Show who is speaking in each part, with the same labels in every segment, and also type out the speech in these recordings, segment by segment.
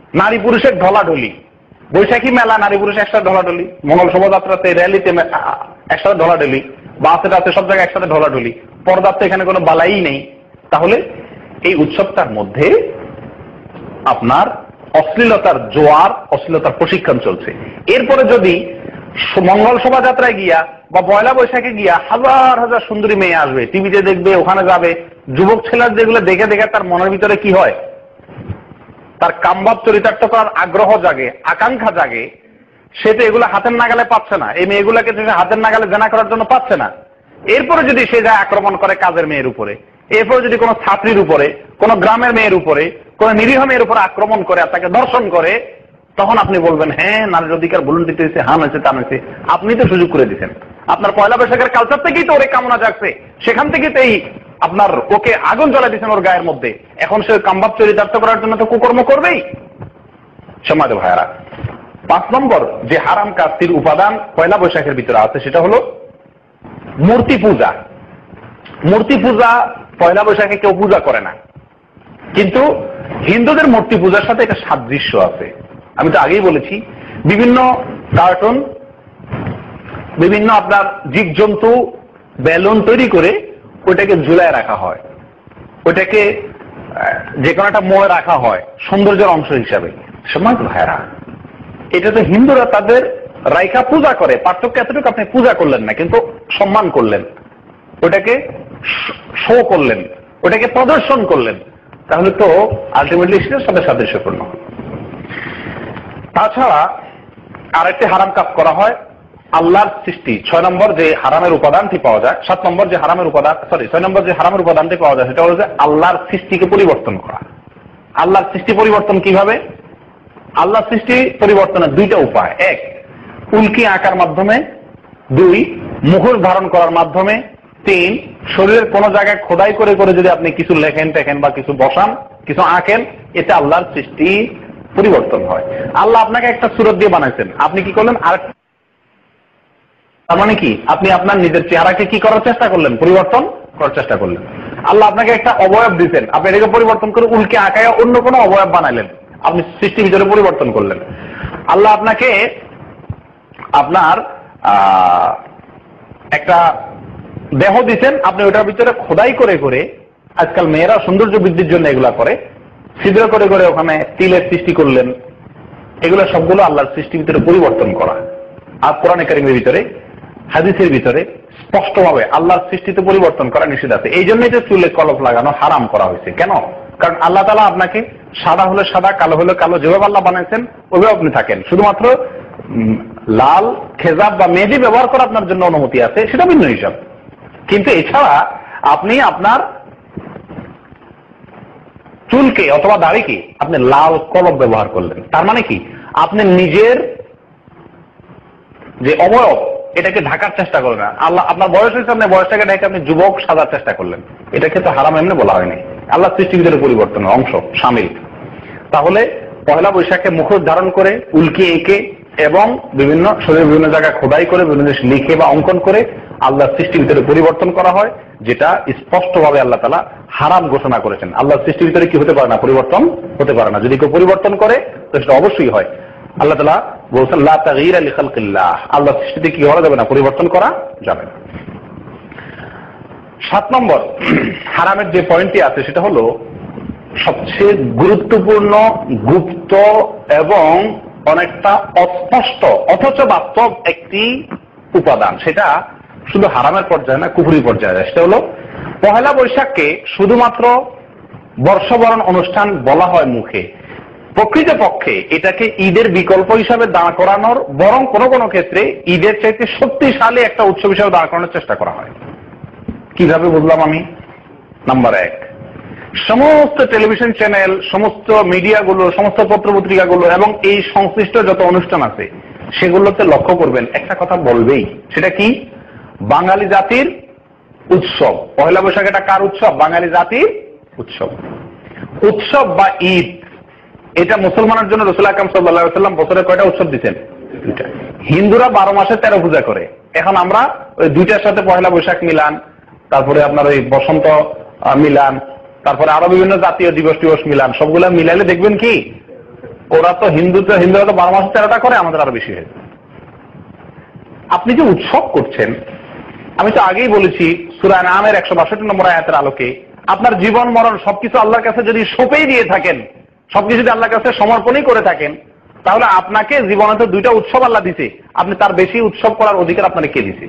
Speaker 1: নারী পুরুষের ঢলাঢলি, বৈশাখী মেলা নারী পুরুষ একসাথে ঢলাঢলি, মঙ্গল শোভাযাত্রাতে র্যালিতে একসাথে ঢলাঢলি, বাসে রাতে সব জায়গায় একসাথে ঢলাঢলি, পর্দার তো এখানে কোনো বালাই নেই। তাহলে এই উৎসবটার মধ্যে আপনার অশ্লীলতার জোয়ার, অশ্লীলতার প্রশিক্ষণ চলছে। এরপরে যদি মঙ্গল শোভাযাত্রায় গিয়া বা পয়লা বৈশাখে গিয়া হাজার হাজার সুন্দরী মেয়ে আসবে, টিভিতে দেখবে, ওখানে যাবে, যুবক ছেলের যেগুলো দেখে দেখে তার মনের ভিতরে কি হয়, তার কামভাব চরিতার্থ করার আগ্রহ জাগে, আকাঙ্ক্ষা জাগে, সে তো এগুলো হাতের নাগালে পাচ্ছে না, এই মেয়েগুলোকে সে হাতের নাগালে জেনা করার জন্য পাচ্ছে না। এরপরে যদি সে যায় আক্রমণ করে কাজের মেয়ের উপরে, এরপরে যদি কোনো ছাত্রীর উপরে, কোনো গ্রামের মেয়ের উপরে, কোনো নিরীহ মেয়ের উপরে আক্রমণ করে আর তাকে ধর্ষণ করে, তখন আপনি বলবেন হ্যাঁ নারীর অধিকার বলুন দিতে হয়েছে, হান হয়েছে, তা হয়েছে। আপনি তো সুযোগ করে দিচ্ছেন, আপনার পয়লা বৈশাখের কালচার থেকেই তো ওরে কামনা জাগছে, সেখান থেকেই তো এই আপনার ওকে আগুন জ্বলা দিচ্ছেন ওর গায়ের মধ্যে। এখন সে কামভাব চরিতার্থ করার জন্য তো কুকর্ম করবেই। সমাজ ভাইয়ারা, 5 নম্বর যে হারাম কাজটির উপাদান পয়লা বৈশাখের ভিতরে আছে সেটা হলো মূর্তি পূজা। মূর্তি পূজা পয়লা বৈশাখে কেউ পূজা করে না, কিন্তু হিন্দুদের মূর্তি পূজার সাথে একটা সাদৃশ্য আছে। আমি তো আগেই বলেছি, বিভিন্ন কার্টুন, বিভিন্ন আপনার জীবজন্তু, বেলুন তৈরি করে ওইটাকে ঝুলায় রাখা হয়, ওইটাকে যে কোনো একটা মোড়ে রাখা হয় সৌন্দর্যের অংশ হিসাবে। সমাজ ভাইরা, এটা তো হিন্দুরা তাদের রাইখা পূজা করে, পার্থক্য এতটুকু আপনি পূজা করলেন না কিন্তু সম্মান করলেন, ওটাকে শো করলেন, ওটাকে প্রদর্শন করলেন, তাহলে তো আলটিমেটলি সেটার সাথে সাদৃশ্যপূর্ণ। তাছাড়া আরেকটি হারাম কাজ করা হয় আল্লাহর সৃষ্টি। 6 নম্বর যে হারামের উপাদানটি পাওয়া যায়, 7 নম্বর যে হারামের উপাদান, 6 নম্বর যে হারামের উপাদানটি পাওয়া যায় সেটা হলো যে আল্লাহর সৃষ্টিকে পরিবর্তন করা। আল্লাহর সৃষ্টি পরিবর্তন কিভাবে? আল্লাহর সৃষ্টি পরিবর্তনের 2টা উপায়। 1, উল্কি আঁকার মাধ্যমে, 2, মুখোশ ধারণ করার মাধ্যমে, 3, শরীরের কোন জায়গায় খোদাই করে করে যদি আপনি কিছু লেখেন টেখেন বা কিছু বসান, কিছু আঁকেন, এতে আল্লাহর সৃষ্টি পরিবর্তন হয়। আল্লাহ আপনাকে একটা সূরত দিয়ে বানাইছেন, আপনি কি করলেন আর, তার মানে কি আপনি আপনার নিজের চেহারাকে কি করার চেষ্টা করলেন? পরিবর্তন করার চেষ্টা করলেন। আল্লাহ আপনাকে একটা অবয়ব দিচ্ছেন, আপনি এটাকে পরিবর্তন করে উল্কে আঁকায় অন্য কোনো অবয়ব বানাইলেন, আপনি সৃষ্টির ভিতরে পরিবর্তন করলেন। আল্লাহ আপনাকে আপনার একটা দেহ দিচ্ছেন, আপনি ওটার ভিতরে খোদাই করে করে, আজকাল মেয়েরা সৌন্দর্য বৃদ্ধির জন্য এগুলা করে, ছিদ্র করে করে ওখানে তিলের সৃষ্টি করলেন। এগুলো সবগুলো আল্লাহর সৃষ্টির ভিতরে পরিবর্তন করা। আর কোরআনে কারিমের ভিতরে, হাদিসের ভিতরে স্পষ্টভাবে আল্লাহর সৃষ্টিতে পরিবর্তন করা নিষেধ আছে। এই জন্যই যে চুলে কলপ লাগানো হারাম করা হয়েছে। কেন? কারণ আল্লাহ তাআলা আপনাকে সাদা হলে সাদা, কালো হলে কালো, যেভাবে আল্লাহ বানাইছেন ওইভাবে আপনি থাকেন। শুধুমাত্র লাল খেজাব বা মেহেদি ব্যবহার করা আপনার জন্য অনুমতি আছে, সেটা ভিন্ন হিসাব। কিন্তু এছাড়া আপনি আপনার চুলকে অথবা দাড়িকে আপনি লাল কলপ ব্যবহার করলেন, তার মানে কি আপনি নিজের যে অবয়ব এটাকে ঢাকার চেষ্টা করলেন। আল্লাহ আপনার বয়স হয়েছে, আপনি বয়সটাকে ঢেকে আপনি যুবক সাজার চেষ্টা করলেন, এটাকে তো হারাম এমনি বলা হয়নি, আল্লাহ সৃষ্টির ভিতরে পরিবর্তনের অংশ শামিল। তাহলে পয়লা বৈশাখে মুখোশ ধারণ করে, উল্কি এঁকে এবং বিভিন্ন শরীরের বিভিন্ন জায়গায় খোদাই করে, বিভিন্ন জিনিস লিখে বা অঙ্কন করে আল্লাহর সৃষ্টির ভিতরে পরিবর্তন করা হয়, যেটা স্পষ্টভাবে আল্লাহ তাআলা হারাম ঘোষণা করেছেন। আল্লাহর সৃষ্টির ভিতরে কি হতে পারে না? পরিবর্তন হতে পারে না। যদি কেউ পরিবর্তন করে তো সেটা অবশ্যই হয়। আল্লাহ তাআলা বলছেন লা তাগয়িরা লিখালকিল্লাহ, আল্লাহর সৃষ্টিতে কি করা যাবে না? পরিবর্তন করা যাবে না। 7 নম্বর হারামের যে পয়েন্টটি আছে সেটা হলো সবচেয়ে গুরুত্বপূর্ণ, গুপ্ত এবং অনেকটা অস্পষ্ট অথচ বাস্তব একটি উপাদান। সেটা শুধু হারামের পর্যায়ে না, কুফরি পর্যায়ে যায়। সেটা হলো পহেলা বৈশাখকে শুধুমাত্র বর্ষবরণ অনুষ্ঠান বলা হয় মুখে, প্রকৃতপক্ষে এটাকে ঈদের বিকল্প হিসাবে দাঁড় করানোর, বরং কোনো কোনো ক্ষেত্রে ঈদের চাইতে শক্তিশালী একটা উৎসব হিসাবে দাঁড় করানোর চেষ্টা করা হয়। কিভাবে বুঝলাম আমি? নাম্বার 1, সমস্ত টেলিভিশন চ্যানেল, সমস্ত মিডিয়াগুলো, সমস্ত পত্রপত্রিকাগুলো এবং এই সংশ্লিষ্ট যত অনুষ্ঠান আছে সেগুলোতে লক্ষ্য করবেন একটা কথা বলবেই, সেটা কি? বাঙালি জাতির উৎসব। পহেলা বৈশাখ এটা কার উৎসব? বাঙালি জাতির উৎসব। উৎসব বা ঈদ এটা মুসলমানের জন্য রাসূল আকরাম সাল্লাল্লাহু আলাইহি ওয়াসাল্লাম বছরে কয়টা উৎসব দিতেন? 2টা। হিন্দুরা 12 মাসে 13 পূজা করে। এখন আমরা ওই 2টার সাথে পহেলা বৈশাখ মিলান, তারপরে আপনার ওই বসন্ত মিলান, তারপরে আরো বিভিন্ন জাতীয় দিবস টিবস মিলান, সবগুলা মিলাইলে দেখবেন কি ওরা তো হিন্দুরা তো 12 মাসে 13টা করে, আমাদের আরো বেশি হয়েছে। আপনি যে উৎসব করছেন, আমি তো আগেই বলেছি সূরা আনআমের 162 নম্বর আয়াতের আলোকে, আপনার জীবন মরণ সবকিছু আল্লাহর কাছে যদি সঁপেই দিয়ে থাকেন, সবকিছু যদি আল্লাহর কাছে সমর্পণই করে থাকেন, তাহলে আপনাকে জীবনে তো 2টা উৎসব আল্লাহ দিছে, আপনি তার বেশি উৎসব করার অধিকার আপনাকে কে দিছে?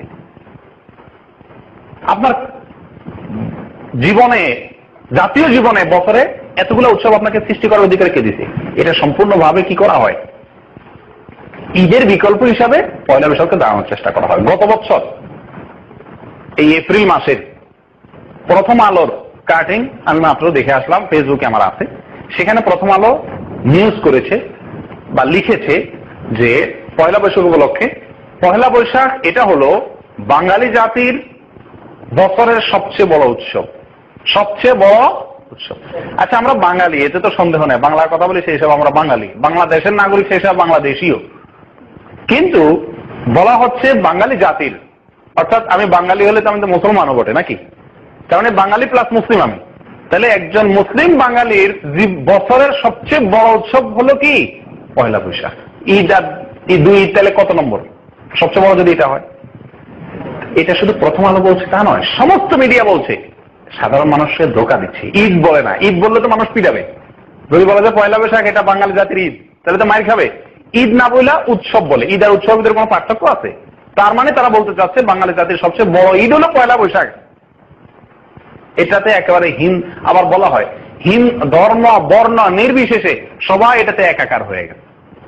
Speaker 1: আপনার জীবনে, জাতীয় জীবনে বছরে এতগুলো উৎসব আপনাকে সৃষ্টি করার অধিকার কে দিছে? এটা সম্পূর্ণভাবে কি করা হয়? ঈদের বিকল্প হিসাবে পয়লা বৈশাখকে দাঁড়ানোর চেষ্টা করা হয়। গত বছর এই এপ্রিল মাসের প্রথম আলোর কাটিং আমি মাত্র দেখে আসলাম, ফেসবুকে আমার আছে, সেখানে প্রথম আলো নিউজ করেছে বা লিখেছে যে পয়লা বৈশাখ উপলক্ষে, পয়লা বৈশাখ এটা হলো বাঙালি জাতির বছরের সবচেয়ে বড় উৎসব, সবচেয়ে বড় উৎসব। আচ্ছা, আমরা বাঙালি, এতে তো সন্দেহ নেই, বাংলার কথা বলি সেই হিসাবে আমরা বাঙালি, বাংলাদেশের নাগরিক সেই হিসাবে বাংলাদেশীয়, কিন্তু বলা হচ্ছে বাঙালি জাতির, অর্থাৎ আমি বাঙালি হলে তো আমি তো মুসলমানও বটে নাকি, কারণ বাঙালি প্লাস মুসলিম আমি, তাহলে একজন মুসলিম বাঙালির বছরের সবচেয়ে বড় উৎসব হলো কি পয়লা বৈশাখ। ঈদ আর দুই ঈদ তাহলে কত নম্বর? সবচেয়ে বড় যদি এটা হয়। এটা শুধু প্রথম আলো বলছে তা নয়, সমস্ত মিডিয়া বলছে। সাধারণ মানুষকে ধোকা দিচ্ছে, ঈদ বলে না, ঈদ বললে তো মানুষ পিটাবে। যদি বলা যায় পয়লা বৈশাখ এটা বাঙালি জাতির ঈদ, তাহলে তো মাইর খাবে। ঈদ না বলে উৎসব বলে, ঈদ আর উৎসবের কোনো পার্থক্য আছে? তার মানে তারা বলতে চাচ্ছে বাঙালি জাতির সবচেয়ে বড় ঈদ হলো পয়লা বৈশাখ। এটাতে একেবারে আবার বলা হয় ধর্ম বর্ণ নির্বিশেষে সবাই এটাতে একাকার হয়ে গেছে।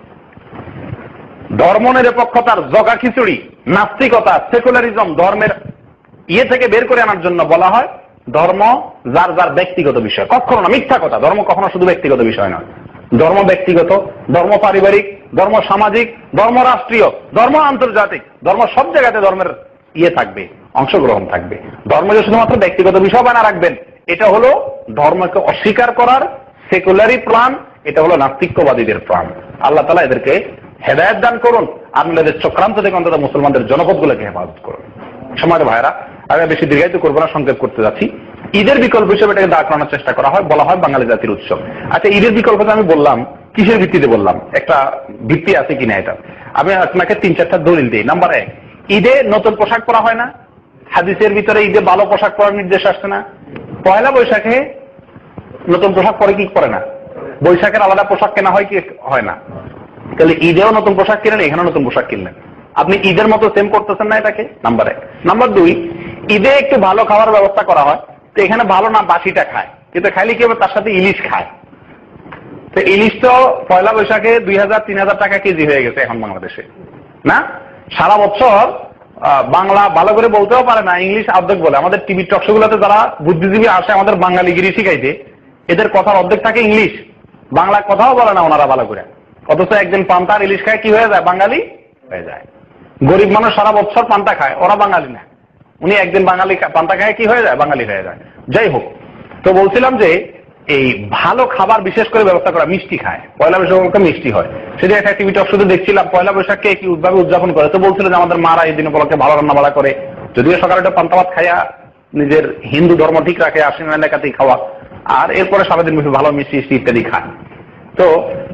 Speaker 1: ধর্ম নিরপেক্ষতার জগা খিচুড়ি, নাস্তিকতা, সেকুলারিজম ধর্মের থেকে বের করে আনার জন্য বলা হয় ধর্ম যার যার ব্যক্তিগত বিষয়। কখনো না, মিথ্যা কথা, ধর্ম কখনো শুধু ব্যক্তিগত বিষয় নয়। ধর্ম ব্যক্তিগত, ধর্ম পারিবারিক, ধর্ম সামাজিক, ধর্ম রাষ্ট্রীয়, ধর্ম আন্তর্জাতিক, ধর্ম সব জায়গাতে ধর্মের থাকবে, অংশগ্রহণ থাকবে। ধর্মকে শুধুমাত্র ব্যক্তিগত বিষয় বানা রাখবেন, এটা হলো ধর্মকে অস্বীকার করার সেকুলারি প্ল্যান, এটা হলো নাস্তিকবাদীদের প্ল্যান। আল্লাহ তাআলা এদেরকে হেদায়েত দান করুন, আপনাদের চক্রান্ত থেকে অন্তত মুসলমানদের জনপদগুলোকে হেফাজত করুন। সমাজ ভাইরা, আমি বেশি দীর্ঘায়িত করবো না, সংক্ষেপ করতে যাচ্ছি। ঈদের বিকল্প হিসেবে এটাকে দাঁড় করানোর চেষ্টা করা হয়, বলা হয় বাঙালি জাতির উৎসব। আচ্ছা, ঈদের বিকল্পটা আমি বললাম কিসের ভিত্তিতে বললাম, একটা ভিত্তি আছে কিনা এটা আমি আপনাকে 3-4টা দলিল দিই। নাম্বার 1, ঈদে নতুন পোশাক পরা হয় না, হাদিসের ভিতরে ঈদে ভালো পোশাক পরার নির্দেশ আসছে না? পয়লা বৈশাখে নতুন পোশাক পরে কি পরে না? বৈশাখের আলাদা পোশাক কেনা হয় কি হয় না? তাহলে ঈদেও নতুন পোশাক কিনেন, এখানে নতুন পোশাক কিনলেন, আপনি ঈদের মতো সেম করতেছেন না এটাকে? নাম্বার 1। নাম্বার 2, ঈদে একটু ভালো খাওয়ার ব্যবস্থা করা হয়, তো এখানে ভালো না বাসিটা খায়, কিন্তু খাইলে কি হবে তার সাথে ইলিশ খায়। তো ইলিশ তো পয়লা বৈশাখে 2000-3000 টাকা কেজি হয়ে গেছে এখন বাংলাদেশে না? সারা বছর বাংলা ভালো করে বলতেও পারে না, ইংলিশ অর্ধেক বলে। আমাদের টিভি টকশো গুলোতে যারা বুদ্ধিজীবী আসে আমাদের বাঙালিগিরি শিখাইতে, এদের কথার অর্ধেক থাকে ইংলিশ, বাংলা কথাও বলে না ওনারা ভালো করে। অথচ একজন পান্তার ইলিশ খায় কি হয়ে যায়? বাঙালি হয়ে যায়। গরিব মানুষ সারা বছর পান্তা খায়, ওরা বাঙালি না, উনি একদিন বাঙালি পান্তা খায় কি হয়ে যায়? বাঙালি হয়ে যায়। যাই হোক, তো বলছিলাম যে এই ভালো খাবার বিশেষ করে ব্যবস্থা করা, মিষ্টি খায়, পয়লা বৈশাখ মিষ্টি হয়। সেটা একটা টিভি টক শুধু দেখছিলাম, পয়লা বৈশাখকে কি ভাবে উদযাপন করে, তো বলছিল যে আমাদের মারা এই দিন উপলক্ষে ভালো রান্না বাড়া করে, যদিও সকালে একটা পান্তা ভাত খাইয়া নিজের হিন্দু ধর্ম ঠিক রাখে, আশ্বিন এলাকাতেই খাওয়া, আর এরপরে সারাদিন ভালো মিষ্টি ইত্যাদি খায়। তো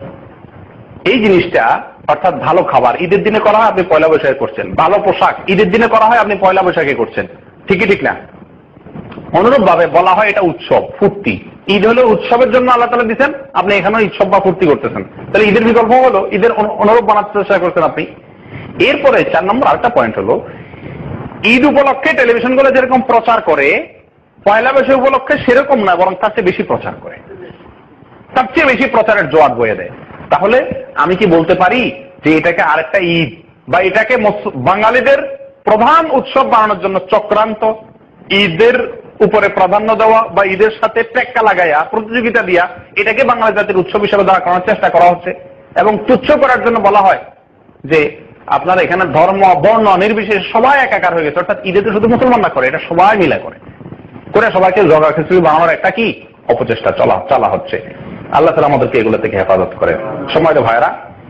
Speaker 1: এই জিনিসটা অর্থাৎ ভালো খাবার ঈদের দিনে করা হয়, আপনি পয়লা বৈশাখে করছেন। ভালো পোশাক ঈদের দিনে করা হয়, আপনি পয়লা বৈশাখে করছেন। ঠিকই ঠিক না? অনুরূপ ভাবে বলা হয় এটা উৎসব, ফুর্তি। ঈদ হলো উৎসবের জন্য আল্লাহ তাআলা দিচ্ছেন, আপনি এখানে উৎসব বা ফুর্তি করতেছেন, তাহলে ঈদের বিকল্প হলো ঈদের অনুরূপ বানাতে চেষ্টা করছেন আপনি। এরপরে 4 নম্বর আরেকটা পয়েন্ট হলো, ঈদ উপলক্ষে টেলিভিশন গুলো যেরকম প্রচার করে, পয়লা বৈশাখ উপলক্ষে সেরকম না, বরং তার চেয়ে বেশি প্রচার করে, তার চেয়ে বেশি প্রচারের জোয়ার বয়ে দেয়। তাহলে আমি কি বলতে পারি যে এটাকে আরেকটা ঈদ বা এটাকে বাঙালিদের প্রধান উৎসব বানানোর জন্য চক্রান্ত, ঈদের উপরে প্রাধান্য দেওয়া বা ঈদের সাথে টেক্কা লাগাইয়া প্রতিযোগিতা দিয়া এটাকে বাঙালি জাতির উৎসব হিসেবে দাঁড়া করার চেষ্টা করা হচ্ছে, এবং তুচ্ছ করার জন্য বলা হয় যে আপনারা এখানে ধর্ম বর্ণ নির্বিশেষে সবাই একাকার হয়ে গেছে। অর্থাৎ ঈদে তো শুধু মুসলমান না করে, এটা সবাই মিলে করে সবাইকে জগা খিচুড়ি বানানোর একটা কি অপচেষ্টা চালা হচ্ছে। আল্লাহ তাআলা আমাদেরকে এগুলো থেকে হেফাজত করে। সম্মানিত ভাইরা,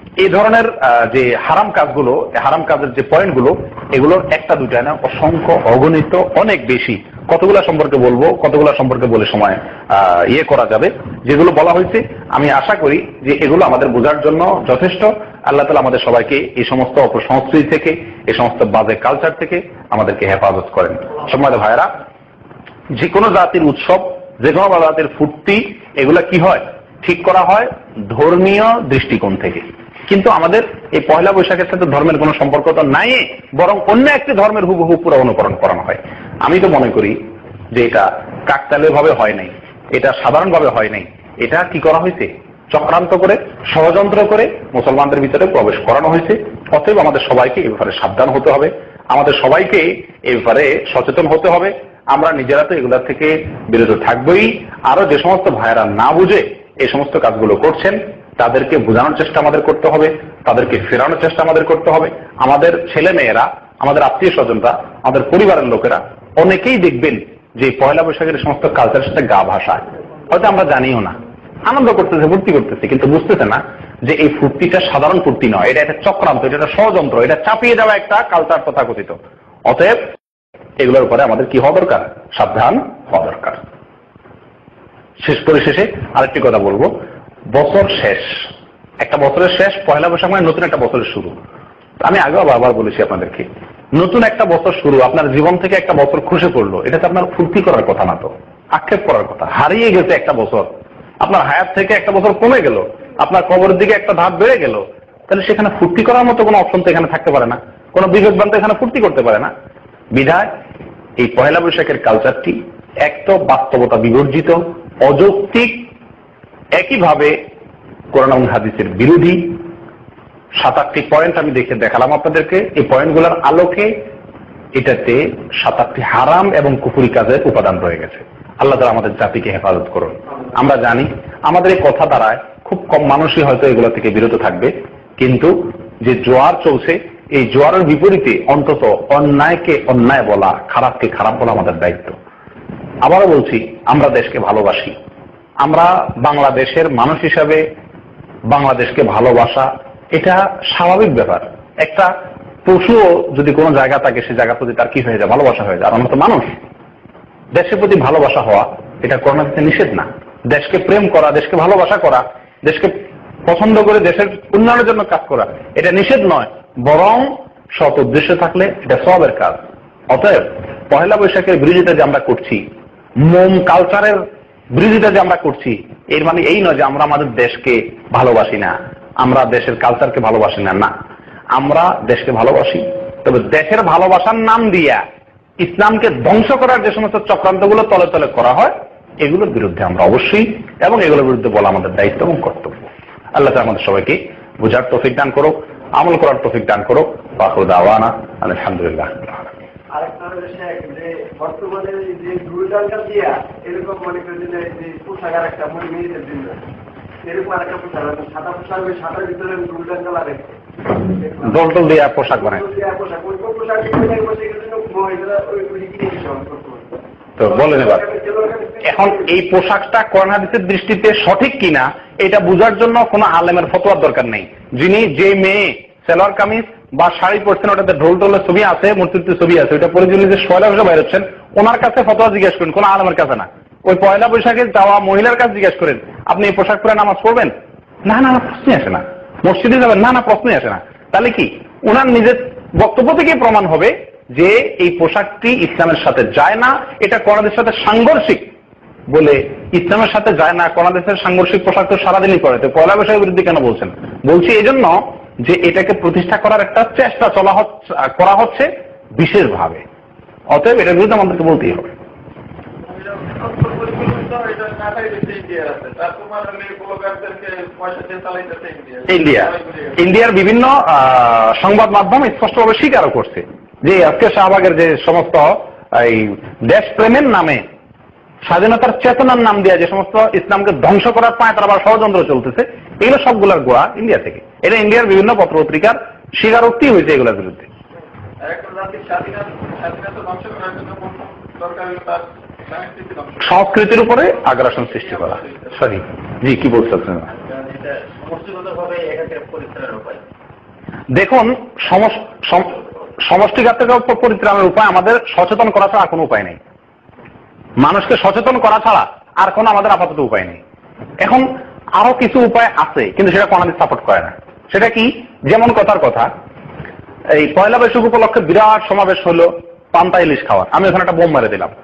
Speaker 1: এই ধরনের যে হারাম কাজগুলো, হারাম কাজের যে পয়েন্টগুলো, এগুলোর একটা দুটা না, অসংখ্য, অগণিত, অনেক বেশি। কতগুলা সম্পর্কে বলবো, কতগুলা সম্পর্কে বলে সময় করা যাবে। যেগুলো বলা হয়েছে আমি আশা করি যে এগুলো আমাদের বোঝার জন্য যথেষ্ট। আল্লাহ তাআলা আমাদের সবাইকে এই সমস্ত অপসংস্কৃতি থেকে, এই সমস্ত বাজে কালচার থেকে আমাদেরকে হেফাজত করেন। সম্মানিত ভাইরা, যে কোনো জাতির উৎসব, যে কোনো জাতির ফুর্তি, এগুলা কি হয়? ঠিক করা হয় ধর্মীয় দৃষ্টিকোণ থেকে। কিন্তু আমাদের এই পয়লা বৈশাখের সাথে ধর্মের কোনো সম্পর্ক তো নাই, বরং অন্য একটি ধর্মের হুবহু পুরো অনুকরণ করানো হয়। আমি তো মনে করি যে এটা কাকতালীয় ভাবে হয় নাই, এটা সাধারণভাবে হয় নাই, এটা কি করা হয়েছে? চক্রান্ত করে, ষড়যন্ত্র করে মুসলমানদের ভিতরে প্রবেশ করানো হয়েছে। অতএব আমাদের সবাইকে এই ব্যাপারে সাবধান হতে হবে, আমাদের সবাইকে এই ব্যাপারে সচেতন হতে হবে। আমরা নিজেরা তো এগুলা থেকে বিরত থাকবোই। আরো যে সমস্ত ভাইয়েরা না বুঝে এই সমস্ত কাজগুলো করছেন, তাদেরকে বোঝানোর চেষ্টা আমাদের করতে হবে, তাদেরকে ফেরানোর চেষ্টা আমাদের করতে হবে। আমাদের ছেলে মেয়েরা, আমাদের আত্মীয় স্বজনরা, আমাদের পরিবারের লোকেরা অনেকেই দেখবেন যে পয়লা বৈশাখের সমস্ত কালচারের সাথে গা ভাসায়, হয়তো আমরা জানিও না, আনন্দ করতেছে, ফুর্তি করতেছে, কিন্তু বুঝতেছে না যে এই ফুর্তিটা সাধারণ ফুর্তি নয়, এটা একটা চক্রান্ত, এটা একটা ষড়যন্ত্র, এটা চাপিয়ে দেওয়া একটা কালচার তথাকথিত। অতএব এগুলোর উপরে আমাদের কি হওয়া দরকার? সাবধান হওয়া দরকার। শেষ পরিশেষে আরেকটি কথা বলবো, বছর শেষ, একটা বছরের শেষ, পয়লা বৈশাখ মানে নতুন একটা বছরের শুরু। আমি আগেও বারবার বলেছি আপনাদেরকে, নতুন একটা বছর শুরু, আপনার জীবন থেকে একটা বছর খসে পড়লো, এটা তো আপনার ফুর্তি করার কথা না, তো আক্ষেপ করার কথা। হারিয়ে গেছে একটা বছর, আপনার হায়াত থেকে একটা বছর কমে গেল, আপনার কবরের দিকে একটা ধাপ বেড়ে গেল, তাহলে সেখানে ফুর্তি করার মতো কোনো অপশন তো এখানে থাকতে পারে না, কোনো বিবেকবান তো এখানে ফুর্তি করতে পারে না। বিধায় এই পয়লা বৈশাখের কালচারটি এক তো বাস্তবতা বিবর্জিত, অযৌক্তিক, একইভাবে কোরআন এবং হাদিসের বিরোধী। 7-8টি পয়েন্ট আমি দেখালাম আপনাদেরকে। এই পয়েন্টগুলোর আলোকে এটাতে 7-8টি হারাম এবং কুফরি কাজের উপাদান রয়ে গেছে। আল্লাহ তাআলা আমাদের জাতিকে হেফাজত করুন। আমরা জানি আমাদের এই কথা দ্বারায় খুব কম মানুষই হয়তো এগুলো থেকে বিরত থাকবে, কিন্তু যে জোয়ার চলছে, এই জোয়ারের বিপরীতে অন্তত অন্যায়কে অন্যায় বলা, খারাপকে খারাপ বলা আমাদের দায়িত্ব। আবারও বলছি, আমরা দেশকে ভালোবাসি, আমরা বাংলাদেশের মানুষ হিসাবে বাংলাদেশকে ভালোবাসা এটা স্বাভাবিক ব্যাপার। একটা পশুও যদি কোনো জায়গা থাকে, সে জায়গা প্রতি তার কি হয়ে যায়? ভালোবাসা হয়ে যায়। আর আমরা তো মানুষ, দেশের প্রতি ভালোবাসা হওয়া এটা করোনাতে নিষেধ না। দেশকে প্রেম করা, দেশকে ভালোবাসা করা, দেশকে পছন্দ করে দেশের উন্নয়নের জন্য কাজ করা এটা নিষেধ নয়, বরং সৎ উদ্দেশ্য থাকলে এটা সওয়াবের কাজ। অতএব পয়লা বৈশাখের বিরোধিতা যে আমরা করছি, মোম কালচারের বিরোধিতা যে আমরা করছি, এর মানে এই নয় যে আমরা আমাদের দেশকে ভালোবাসি না, আমরা দেশের কালচারকে ভালোবাসি না। না, আমরা দেশকে ভালোবাসি, তবে দেশের ভালোবাসার নাম দিয়া ইসলামকে ধ্বংস করার যে সমস্ত চক্রান্তগুলো তলে তলে করা হয়, এগুলোর বিরুদ্ধে আমরা অবশ্যই, এবং এগুলোর বিরুদ্ধে বলা আমাদের দায়িত্ব এবং কর্তব্য। আল্লাহ তাআলা আমাদের সবাইকে বুঝার তৌফিক দান করো, আমল করার তৌফিক দান করো। আখিরু দাওয়ানা আলহামদুলিল্লাহ।
Speaker 2: আরেকটা যে বর্তমানে যে দুর্গাঙ্গা দিয়া এরকম মনে করেন যে পোশাকের একটা মনে মেয়েদের জন্য এরকম আরেকটা পোশাক, সাদা পোশাক, ওই সাদার ভিতরে দুর্গাঙ্গা লাগে,
Speaker 1: দোল টোল দিয়ে পোশাক বানায়। তো বলেন এবার, এখন এই পোশাকটা কোরআন হাদিসের দৃষ্টিতে সঠিক কিনা এটা বোঝার জন্য কোনো আলেমের ফতোয়ার দরকার নেই। যিনি যে মেয়ে সালোয়ার কামিজ বা শাড়ি পরছেন, ওটাতে ঢোল টোলের ছবি আছে, মূর্তির ছবি আছে, ওইটা পরে যিনি যে পয়লা বৈশাখ বাইর হচ্ছেন, ওনার কাছে ফতোয়া জিজ্ঞেস করেন, কোন আলেমের কাছে না। ওই পয়লা বৈশাখে যাওয়া মহিলার কাছে জিজ্ঞেস করেন, আপনি এই পোশাক পরে নামাজ পড়বেন? না না, প্রশ্নই আসে না। মসজিদে যাবেন? না না, প্রশ্নই আসে না। তাহলে কি ওনার নিজের বক্তব্য থেকে প্রমাণ হবে যে এই পোশাকটি ইসলামের সাথে যায় না, এটা কোরআনের সাথে সাংঘর্ষিক। বলে ইসলামের সাথে যায় না, কোরআনের সাংঘর্ষিক পোশাক তো সারাদিনই করে, তো পয়লা বৈশাখের বিরুদ্ধে কেন বলছেন? বলছি এই জন্য যে এটাকে প্রতিষ্ঠা করার একটা চেষ্টা করা হচ্ছে বিশেষভাবে। অতএব এটার বিরুদ্ধে আমাদেরকে বলতেই হবে। ইন্ডিয়ার বিভিন্ন সংবাদ মাধ্যম স্পষ্টভাবে স্বীকারও করছে যে আজকে শাহবাগের যে সমস্ত এই দেশপ্রেমের নামে, স্বাধীনতার চেতনার নাম দিয়ে যে সমস্ত ইসলামকে ধ্বংস করার পায়তারা বা ষড়যন্ত্র চলতেছে, এগুলো সবগুলোর গোড়া ইন্ডিয়া থেকে। এটা ইন্ডিয়ার বিভিন্ন পত্র পত্রিকার স্বীকারোক্তি হয়েছে এগুলোর বিরুদ্ধে। সংস্কৃতির উপরে আগ্রাসন সৃষ্টি করা। সরি, জি কি বলছেন? দেখুন, সমষ্টিগত পরিত্রাণের উপায় আমাদের সচেতন করা ছাড়া কোনো উপায় নেই। মানুষকে সচেতন করা ছাড়া আর কোনো আমাদের আপাতত উপায় নেই। এখন আরো কিছু উপায় আছে, কিন্তু সেটা কোনদিন সাপোর্ট করে না। সেটা কি? যেমন কথার কথা, এই পয়লা বৈশাখ উপলক্ষে বিরাট সমাবেশ হলো পান্তা ইলিশ খাওয়ার, আমি ওখানে একটা বোম মেরে দিলাম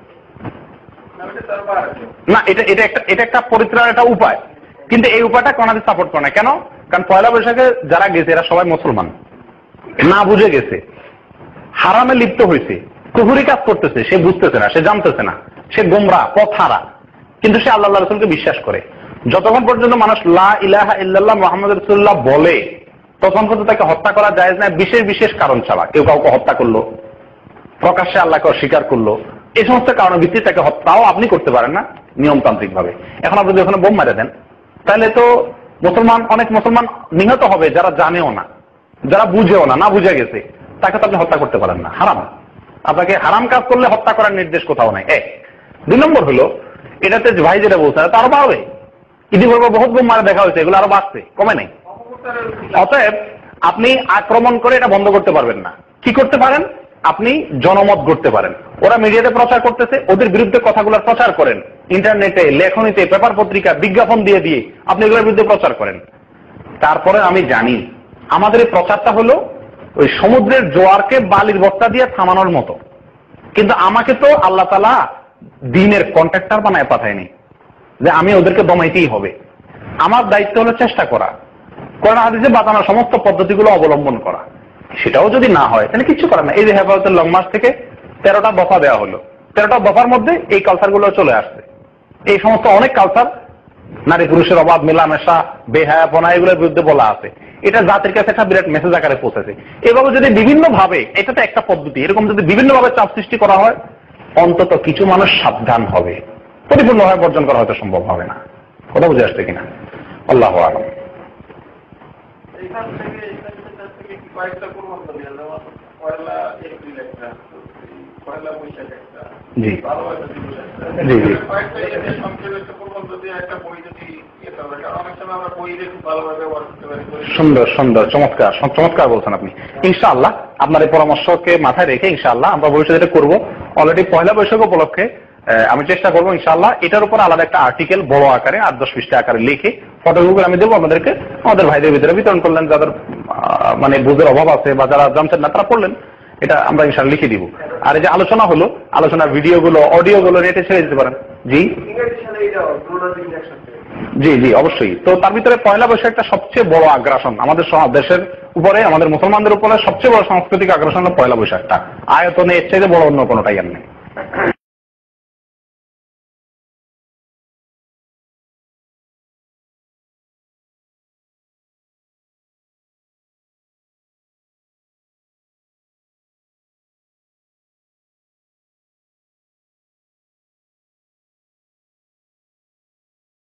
Speaker 1: না, এটা একটা পরিত্রাণ, একটা উপায়, কিন্তু এই উপায়টা কোনদিন সাপোর্ট করে না। কেন? কারণ পয়লা বৈশাখে যারা গেছে এরা সবাই মুসলমান, না বুঝে গেছে, হারামে লিপ্ত হয়েছে, কুফরি কাজ করতেছে, সে বুঝতেছে না, সে জানতেছে না, সে গোমরা পথ হারা, কিন্তু সে আল্লাহ রাসূলকে বিশ্বাস করে। যতক্ষণ পর্যন্ত মানুষ লা ইলাহা ইল্লাল্লাহ মুহাম্মদ রাসূলুল্লাহ বলে তখন পর্যন্ত তাকে হত্যা করা জায়েজ না, বিশেষ বিশেষ কারণ ছাড়া। কেউ কাউকে হত্যা করলো, প্রকাশ্যে আল্লাহকে অস্বীকার করলো, এই সমস্ত কারণের ভিত্তিতে তাকে হত্যাও আপনি করতে পারেন না নিয়মতান্ত্রিক ভাবে। এখন আপনি যদি ওখানে বোম মেরে দেন তাহলে তো অনেক মুসলমান নিহত হবে, যারা জানেও না, যারা বুঝেও না, না বুঝে গেছে, তাকে তো আপনি হত্যা করতে পারেন না। হারাম, আপনাকে হারাম কাজ করলে হত্যা করার নির্দেশ কোথাও নাই। 1 2 নম্বর হলো, এটাতে ভাই যেটা বলছে তা আরো বাড়বে। ইতিপূর্বে বহুত বোম মারা দেখা হয়েছে, এগুলো আরো বাড়ছে, কমে নাই। অতএব আপনি আক্রমণ করে এটা বন্ধ করতে পারবেন না। কি করতে পারেন? আপনি জনমত গড়তে পারেন। ওরা মিডিয়াতে প্রচার করতেছে, ওদের বিরুদ্ধে কথাগুলো প্রচার করেন, ইন্টারনেটে, লেখনীতে, পেপার পত্রিকা, বিজ্ঞাপন দিয়ে দিয়ে আপনি এগুলোর বিরুদ্ধে প্রচার করেন। তারপরে আমি জানি আমাদের এই প্রচারটা হলো ওই সমুদ্রের জোয়ারকে বালির বস্তা দিয়ে থামানোর মতো, কিন্তু আমাকে তো আল্লাহ তাআলা দ্বীনের কন্ট্রাক্টর বানায় পাঠায়নি যে আমি ওদেরকে দমাইতেই হবে। আমার দায়িত্ব হলো চেষ্টা করা, কোরআন হাদিসে বাতানোর সমস্ত পদ্ধতিগুলো অবলম্বন করা। সেটাও যদি না হয় তাহলে কিছু করার না। এই যে হেফাজতুল লং মার্চ থেকে 13টা দফা দেওয়া হলো, 13টা দফার মধ্যে এই কালচারগুলো চলে আসছে। এই সমস্ত অনেক কালচার, নারী পুরুষের অবাধ মেলামেশা, বেহায়াপনা, এগুলোর বিরুদ্ধে বলা আছে। এটা জাতির কাছে একটা বিরাট মেসেজ আকারে পৌঁছেছে। এভাবে যদি বিভিন্ন ভাবে, এটা তো একটা পদ্ধতি, এরকম যদি বিভিন্ন ভাবে চাপ সৃষ্টি করা হয়, অন্তত কিছু মানুষ সাবধান হবে। পরিপূর্ণভাবে বর্জন করা হয়তো সম্ভব হবে না। কথা বুঝে আসছে কিনা? আল্লাহু আ'লাম। জি জি জি, সুন্দর সুন্দর, চমৎকার চমৎকার বলছেন আপনি। ইনশাআল্লাহ আপনার এই পরামর্শকে মাথায় রেখে ইনশাআল্লাহ আমরা ভবিষ্যতে এটা করবো। অলরেডি পয়লা বৈশাখ উপলক্ষে আমি চেষ্টা করবো ইনশাআল্লাহ এটার উপর আলাদা একটা আর্টিকেল বড় আকারে 8-10 পৃষ্ঠা আকারে লিখে ফটোগুলো আমি দেবো আপনাদেরকে, আমাদের ভাইদের ভিতরে বিতরণ করলেন, যাদের মানে বুঝের অভাব আছে বা যারা জানছেন না তারা পড়লেন, এটা আমরা ইনশাআল্লাহ লিখে দিব। আর এই যে আলোচনা হলো, আলোচনার ভিডিওগুলো, অডিওগুলো নেটে ছেড়ে দিতে পারেন। জি জি জি, অবশ্যই। তো তার ভিতরে পয়লা বৈশাখটা সবচেয়ে বড় আগ্রাসন আমাদের দেশের উপরে, আমাদের মুসলমানদের উপরে সবচেয়ে বড় সাংস্কৃতিক আগ্রাসন হলো পয়লা বৈশাখটা। আয়তনে এর চেয়ে বড় অন্য কোনোটাই আর নেই।